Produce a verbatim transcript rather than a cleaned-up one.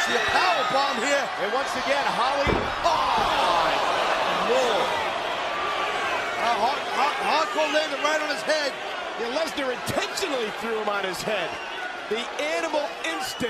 See a power bomb here. And once again, Holly. Oh, my Lord. Uh, hard, hard, hardcore landed right on his head. Yeah, Lesnar intentionally threw him on his head. The animal instinct.